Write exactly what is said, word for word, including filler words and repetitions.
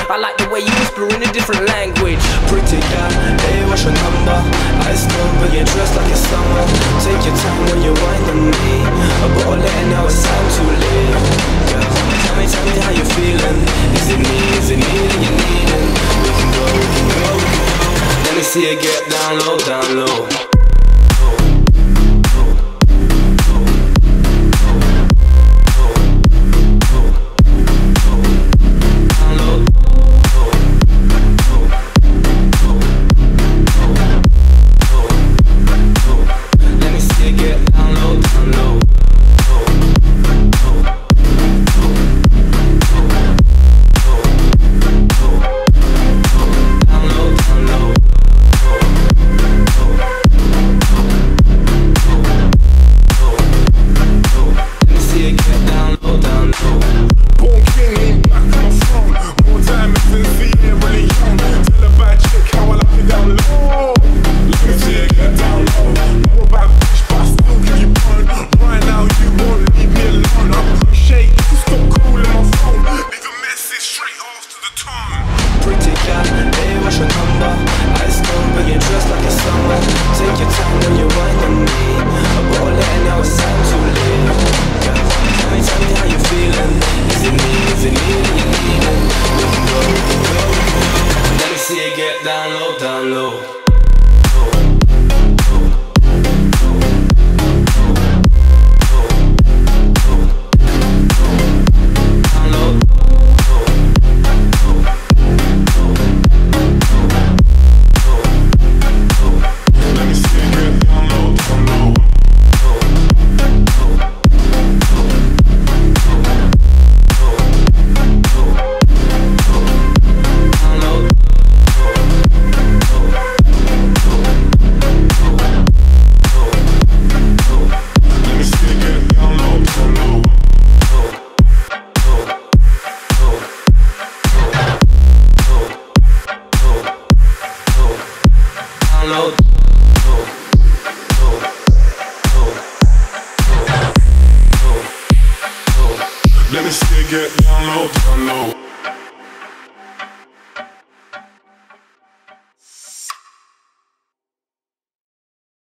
I like the way you whisper in a different language. Pretty girl, hey, what's your number? Ice cold, but you're dressed like it's summer. Take your time when you're winding me. A bottle letting now it's time to leave. Girl, tell me, tell me how you feeling. Is it me, is it me that you're needing? We can go, we can go, we can go. Let me see you get down low, down low. Down low, down low. Let me see you get down low, down low.